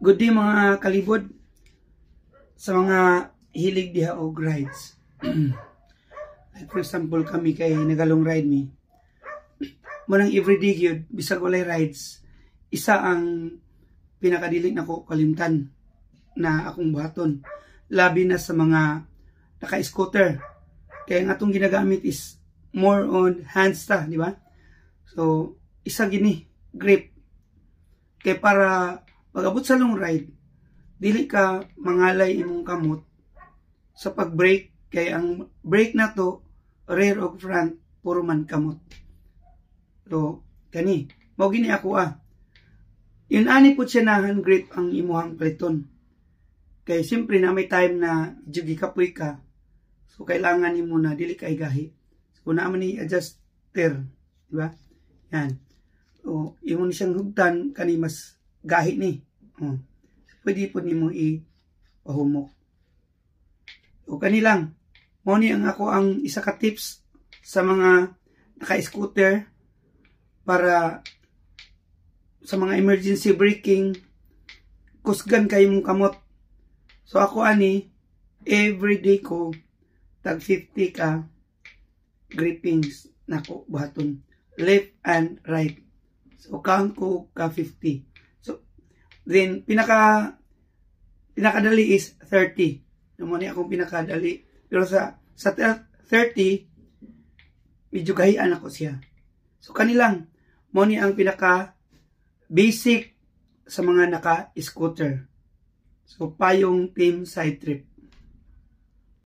Good day mga kalibod sa mga hilig diha og rides. Like for example kami kay nagalong ride mi. Manang everyday gyud bisag walay rides, isa ang pinakadili nako kalimtan na akong buhaton. Labi na sa mga naka-scooter. Kaya ang atong ginagamit is more on hands ta, di ba? So, isa gini, grip. Kaya para pag-abot sa long ride, dili ka mangalay imong kamot sa pag-brake. Kaya ang brake na to, rear o front, puro man kamot. So, kani, mao gini ako Yun ani po siya na hand grip ang imuhang paliton. Kaya siyempre na may time na jugi kapoy ka. So, kailangan ni mo na dili ka igahi. So, naman ni adjuster, di ba? Yan. So, imo ni siyang hugtan kani mas gahi ni. Pwede po nimo i-pahumok. O kanilang, mo ni ang ako ang isa ka tips sa mga naka-scooter para sa mga emergency braking, kusgan kayo mong kamot. So ako everyday ko, tag 50 ka grippings nako buhaton. Left and right. So count ko ka 50. Then, pinakadali is 30. Naman niya akong pinakadali. Pero sa 30, medyo gahian ako siya. So, kanilang, mo niya ang pinaka-basic sa mga naka-scooter. So, payong team side trip.